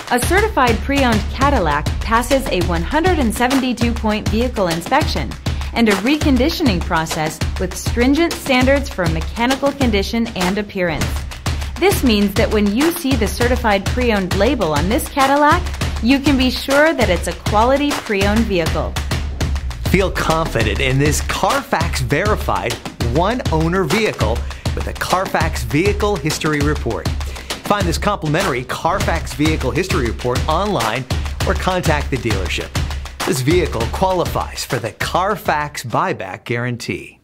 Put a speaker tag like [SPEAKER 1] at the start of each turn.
[SPEAKER 1] A certified pre-owned Cadillac passes a 172-point vehicle inspection and a reconditioning process with stringent standards for mechanical condition and appearance. This means that when you see the certified pre-owned label on this Cadillac, you can be sure that it's a quality pre-owned vehicle.
[SPEAKER 2] Feel confident in this Carfax verified one-owner vehicle with a Carfax Vehicle History Report. Find this complimentary Carfax Vehicle History Report online or contact the dealership. This vehicle qualifies for the Carfax Buyback Guarantee.